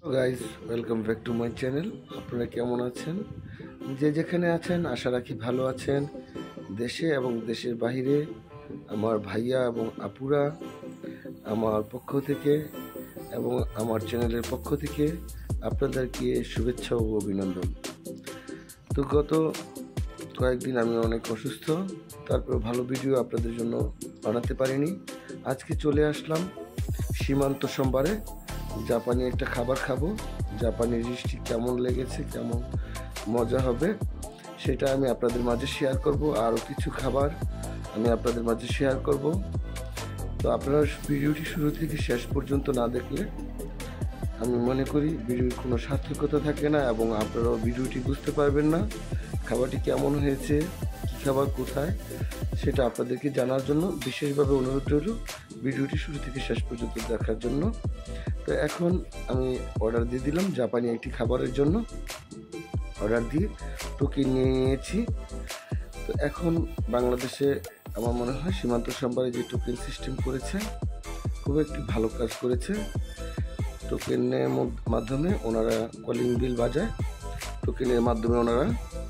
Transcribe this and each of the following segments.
Guys, welcome back to my channel. আপনারা কেমন আছেন? যে যেখানে আছেন আশা রাখি ভালো আছেন। দেশে এবং দেশের বাইরে আমার ভাইয়া এবং আপুরা আমার পক্ষ থেকে এবং আমার চ্যানেলের পক্ষ থেকে আপনাদেরকে শুভেচ্ছা ও অভিনন্দন। তো গত কয়েকদিন আমি অনেক অসুস্থ, তারপর ভালো ভিডিও আপনাদের জন্য বানাতে পারিনি। আজকে চলে আসলাম সীমান্ত সোমবারে জাপানি একটা খাবার খাবো। জাপানি ডিশটি কেমন লেগেছে, কেমন মজা হবে সেটা আমি আপনাদের মাঝে শেয়ার করব। আরও কিছু খাবার আমি আপনাদের মাঝে শেয়ার করব। তো আপনারা ভিডিওটি শুরু থেকে শেষ পর্যন্ত না দেখলে আমি মনে করি ভিডিওর কোনো সার্থকতা থাকে না এবং আপনারাও ভিডিওটি বুঝতে পারবেন না খাবারটি কেমন হয়েছে, কী খাবার কোথায়, সেটা আপনাদেরকে জানার জন্য বিশেষভাবে অনুরোধ রইল ভিডিওটি শুরু থেকে শেষ পর্যন্ত দেখার জন্য। তো এখন আমি অর্ডার দিয়ে দিলাম জাপানি একটি খাবারের জন্য। অর্ডার দিয়ে টোকেন নিয়ে নিয়েছি। তো এখন বাংলাদেশে আমার মনে হয় সীমান্ত সোমবারে যে টোকেন সিস্টেম করেছে খুব একটি ভালো কাজ করেছে। টোকেনের মাধ্যমে ওনারা কলিং বিল বাজায়, টোকেনের মাধ্যমে ওনারা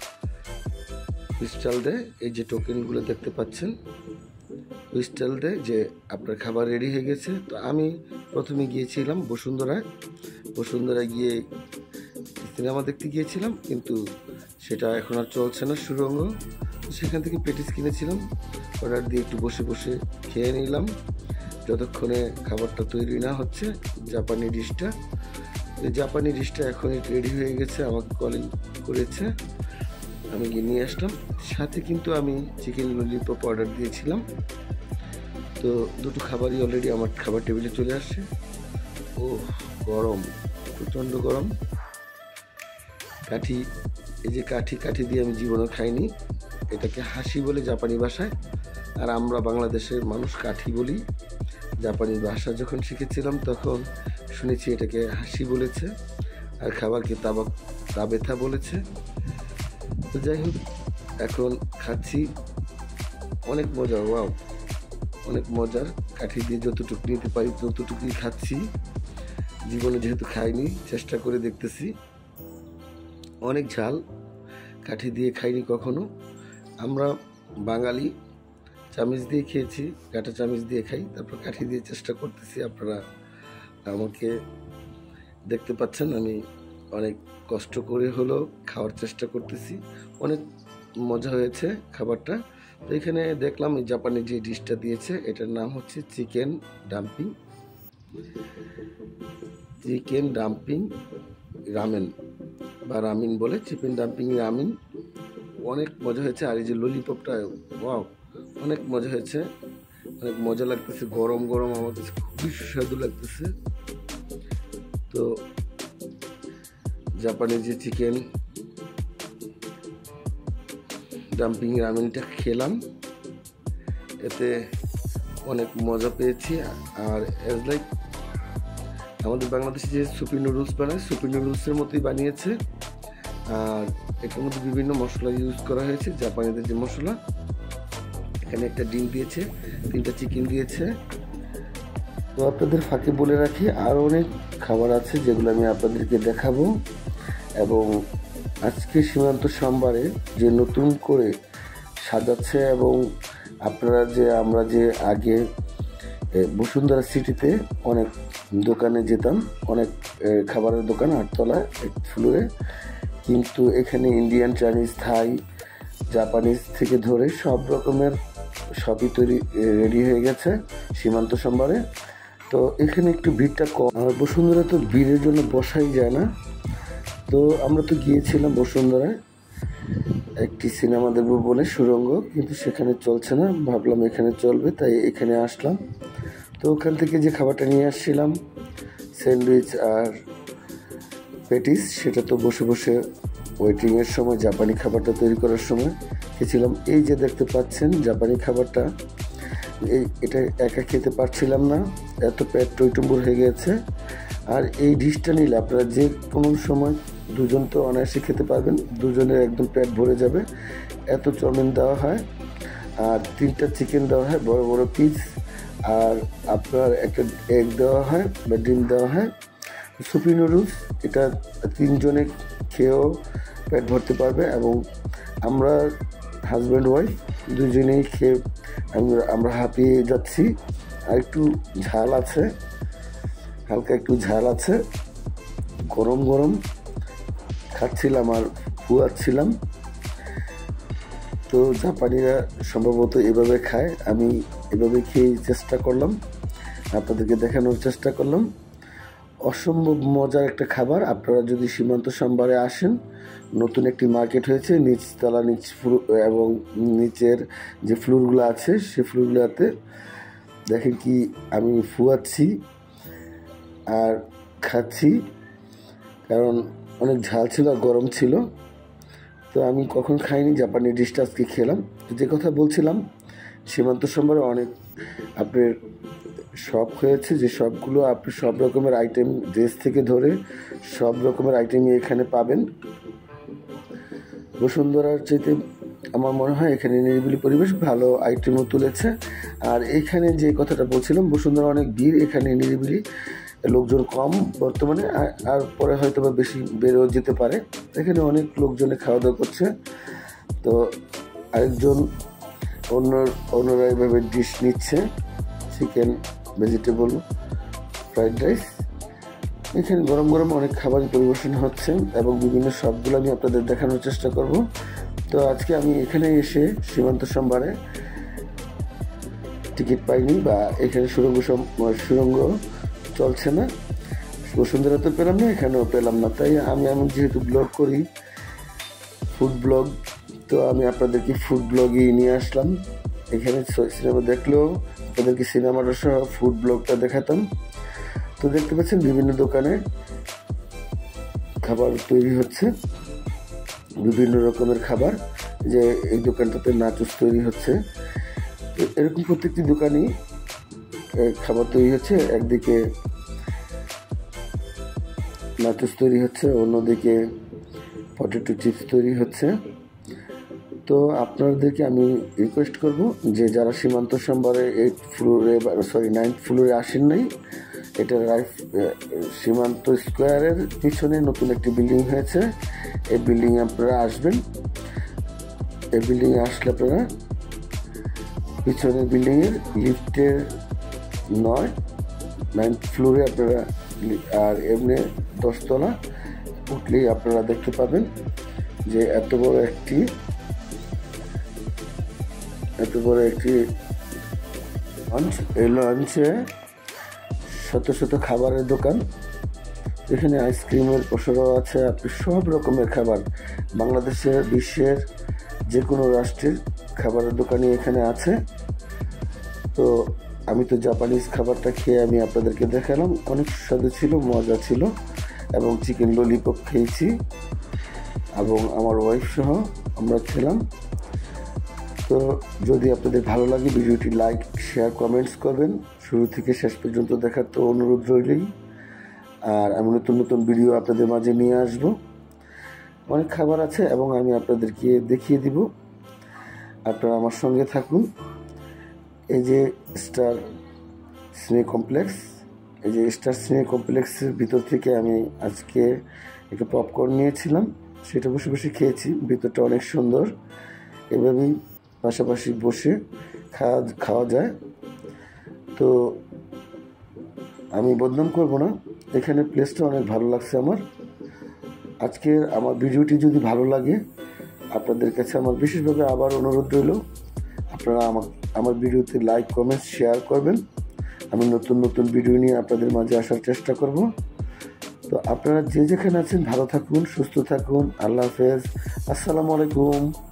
উইস্টাল দেয়। এই যে টোকেনগুলো দেখতে পাচ্ছেন, উইস্টাল দেয় যে আপনার খাবার রেডি হয়ে গেছে। তো আমি প্রথমে গিয়েছিলাম বসুন্ধরায় গিয়ে সিনেমা দেখতে গিয়েছিলাম, কিন্তু সেটা এখন আর চলছে না সুরঙ্গ। সেখান থেকে পেটিস কিনেছিলাম, অর্ডার দিয়ে একটু বসে বসে খেয়ে নিলাম যতক্ষণে খাবারটা তৈরি না হচ্ছে জাপানি ডিশটা। এই জাপানি ডিশটা এখনই রেডি হয়ে গেছে, আমাকে কলিং করেছে, আমি গিয়ে নিয়ে আসলাম। সাথে কিন্তু আমি চিকেন ললিপপ অর্ডার দিয়েছিলাম। তো দুটো খাবারই অলরেডি আমার খাবার টেবিলে চলে আসছে। ও গরম, প্রচণ্ড গরম। কাঠি, এই যে কাঠি দিয়ে আমি জীবনে খাইনি। এটাকে হাসি বলে জাপানি ভাষায়, আর আমরা বাংলাদেশের মানুষ কাঠি বলি। জাপানি ভাষা যখন শিখেছিলাম তখন শুনেছি এটাকে হাসি বলেছে, আর খাবারকে তাবেথা বলেছে। তো যাই হোক, এখন খাচ্ছি, অনেক মজা। ওয়াও, অনেক মজার। কাঠি দিয়ে যতটুকু নিতে পারি ততটুকুই খাচ্ছি। জীবনে যেহেতু খাইনি, চেষ্টা করে দেখতেছি। অনেক ঝাল, কাঠি দিয়ে খাইনি কখনো। আমরা বাঙালি চামচ দিয়ে খেয়েছি, কাঁটা চামচ দিয়ে খাই, তারপর কাঠি দিয়ে চেষ্টা করতেছি। আপনারা আমাকে দেখতে পাচ্ছেন, আমি অনেক কষ্ট করে হলেও খাওয়ার চেষ্টা করতেছি। অনেক মজা হয়েছে খাবারটা। তো এখানে দেখলাম এই জাপানি যে ডিশটা দিয়েছে এটার নাম হচ্ছে চিকেন ডাম্পিং রামেন বা রামিন বলে, চিকেন ডাম্পিং রামিন। অনেক মজা হয়েছে। আর এই যে ললিপপটা, ওয়াও, অনেক মজা হয়েছে, অনেক মজা লাগতেছে। গরম গরম আমার কাছে খুবই সুস্বাদু লাগতেছে। তো জাপানি যে চিকেন ডাম্পিং রামেনটা খেলাম, এতে অনেক মজা পেয়েছি। আর অ্যাজ লাইক আমাদের বাংলাদেশে যে সুপি নুডলস বানায়, সুপি নুডলসের মতোই বানিয়েছে। আর এটার মধ্যে বিভিন্ন মশলা ইউজ করা হয়েছে, জাপানিদের যে মশলা। এখানে একটা ডিম দিয়েছে, 3টা চিকেন দিয়েছে। তো আপনাদের ফাঁকে বলে রাখি আরও অনেক খাবার আছে যেগুলো আমি আপনাদেরকে দেখাবো। এবং আজকে সীমান্ত সোমবারে যে নতুন করে সাজাচ্ছে, এবং আমরা যে আগে বসুন্ধরা সিটিতে অনেক দোকানে যেতাম, অনেক খাবারের দোকান 8তলায় এক ফ্লোরে, কিন্তু এখানে ইন্ডিয়ান, চাইনিজ, থাই, জাপানিজ থেকে ধরে সব রকমের সবই রেডি হয়ে গেছে সীমান্ত সোমবারে। তো এখানে একটু ভিড়টা কম। আর বসুন্ধরা তো ভিড়ের জন্য বসাই যায় না। তো আমরা তো গিয়েছিলাম বসুন্ধরায় একটি সিনেমা দেখবো বলে, সুরঙ্গ, কিন্তু সেখানে চলছে না। ভাবলাম এখানে চলবে, তাই এখানে আসলাম। তো ওখান থেকে যে খাবারটা নিয়ে আসছিলাম, স্যান্ডউইচ আর পেটিস, সেটা তো বসে বসে ওয়েটিংয়ের সময়, জাপানি খাবারটা তৈরি করার সময় খেয়েছিলাম। এই যে দেখতে পাচ্ছেন জাপানি খাবারটা, এটা একা খেতে পারছিলাম না, এত পেট টইটুম্বুর হয়ে গেছে। আর এই ডিশটা নিলে আপনারা যে কোনো সময় দুজন তো অনায়াসে খেতে পারবেন, দুজনের একদম পেট ভরে যাবে। এত চাউমিন দেওয়া হয়, আর 3টা চিকেন দেওয়া হয় বড় বড় পিস, আর আপনার একটা এগ দেওয়া হয় বা ডিম দেওয়া হয়। সুপি নুডলস এটা 3 জনে খেয়েও পেট ভরতে পারবে, এবং আমরা হাজব্যান্ড ওয়াইফ দুজনেই খেয়ে আমরা হাঁপিয়ে যাচ্ছি। আর একটু ঝাল আছে, হালকা একটু ঝাল আছে। গরম গরম খাচ্ছিলাম আর ফুয়াচ্ছিলাম। তো জাপানিরা সম্ভবত এভাবে খায়, আমি এভাবে খেয়ে চেষ্টা করলাম, আপনাদেরকে দেখানোর চেষ্টা করলাম। অসম্ভব মজার একটা খাবার। আপনারা যদি সীমান্ত সোমবারে আসেন, নতুন একটি মার্কেট হয়েছে নিচতলা এবং নিচের যে ফ্লোরগুলো আছে সে ফ্লোরগুলোতে দেখেন কি আমি ফুয়াচ্ছি আর খাচ্ছি, কারণ অনেক ঝাল ছিল আর গরম ছিল। তো আমি কখন খাইনি, জাপানি ডিশটা আজকে খেলাম। যে কথা বলছিলাম, সীমান্ত সোমবারে অনেক আপনার শপ হয়েছে, যে শপগুলো আপনি সব রকমের আইটেম, ড্রেস থেকে ধরে সব রকমের আইটেমই এখানে পাবেন। বসুন্ধরার চাইতে আমার মনে হয় এখানে নিরিবিলি পরিবেশ, ভালো আইটেমও তুলেছে। আর এখানে যে কথাটা বলছিলাম, বসুন্ধরা অনেক ভিড়, এখানে নিরিবিলি, লোকজন কম বর্তমানে, আর পরে হয়তো বা বেশি বেড়েও যেতে পারে। এখানে অনেক লোকজনে খাওয়া দাওয়া করছে। তো আরেকজন অন্যরা এইভাবে ডিশ নিচ্ছে, চিকেন, ভেজিটেবল, ফ্রাইড রাইস। এখানে গরম গরম অনেক খাবার পরিবেশন হচ্ছে, এবং বিভিন্ন শপগুলো আমি আপনাদের দেখানোর চেষ্টা করব। তো আজকে আমি এখানে এসে সীমান্ত সোমবারে টিকিট পাইনি, বা এখানে সুড়ঙ্গ চলছে না, বসুন্ধরা তো পেলাম না, এখানেও পেলাম না। তাই আমি যেহেতু ব্লগ করি, ফুড ব্লগ, তো আমি আপনাদেরকে ফুড ব্লগই নিয়ে আসলাম। এখানে সিনেমা দেখলেও আপনাদেরকে সিনেমাটা সহ ফুড ব্লগটা দেখাতাম। তো দেখতে পাচ্ছেন বিভিন্ন দোকানে খাবার তৈরি হচ্ছে, বিভিন্ন রকমের খাবার। যে এই দোকানটাতে নাচুস তৈরি হচ্ছে, এরকম প্রত্যেকটি দোকানই খাবার তৈরি হচ্ছে। একদিকে নাচুস তৈরি হচ্ছে, অন্যদিকে পটেটো চিপস তৈরি হচ্ছে। তো আপনাদেরকে আমি রিকোয়েস্ট করব যে যারা সীমান্ত সোমবারে 9th ফ্লোরে আসেন নাই, এটা সীমান্ত স্কোয়ারের পিছনে নতুন একটি বিল্ডিং হয়েছে, এই বিল্ডিংয়ে আপনারা আসবেন। এই বিল্ডিংয়ে আসলে আপনারা পিছনের বিল্ডিংয়ের লিফটের 9th ফ্লোরে আপনারা, আর এমনি 10 তলা উঠলেই আপনারা দেখতে পাবেন যে এত বড় একটি লঞ্চ। এই লঞ্চে শত শত খাবারের দোকান, এখানে আইসক্রিমের পসরাও আছে। আপনি সব রকমের খাবার, বাংলাদেশের, বিশ্বের যে কোনো রাষ্ট্রের খাবারের দোকানই এখানে আছে। তো আমি তো জাপানিজ খাবারটা খেয়ে আমি আপনাদেরকে দেখালাম, অনেক সুস্বাদু ছিল, মজা ছিল, এবং চিকেন ললিপপ খেয়েছি, এবং আমার ওয়াইফ সহ আমরা খেলাম। তো যদি আপনাদের ভালো লাগে, ভিডিওটি লাইক, শেয়ার, কমেন্টস করবেন। শুরু থেকে শেষ পর্যন্ত দেখার তো অনুরোধ রইলেই। আর আমি নতুন নতুন ভিডিও আপনাদের মাঝে নিয়ে আসব। অনেক খাবার আছে এবং আমি আপনাদেরকে দেখিয়ে দিব, আপনারা আমার সঙ্গে থাকুন। এই যে স্টার সিনে কমপ্লেক্স, এই যে স্টার সিনে কমপ্লেক্সের ভিতর থেকে আমি আজকে একটা পপকর্ন নিয়েছিলাম, সেটা বসে বসে খেয়েছি। ভিতরটা অনেক সুন্দর, এভাবেই পাশাপাশি বসে খাওয়া যায়। তো আমি বদনাম করব না, এখানে প্লেসটা অনেক ভালো লাগছে আমার। আজকের আমার ভিডিওটি যদি ভালো লাগে, আপনাদের কাছে আমার বিশেষভাবে আবার অনুরোধ রইল, আপনারা আমার ভিডিওতে লাইক, কমেন্ট, শেয়ার করবেন। আমি নতুন নতুন ভিডিও নিয়ে আপনাদের মাঝে আসার চেষ্টা করব। তো আপনারা যে যেখানে আছেন ভালো থাকুন, সুস্থ থাকুন। আল্লাহ হাফেজ, আসসালামু আলাইকুম।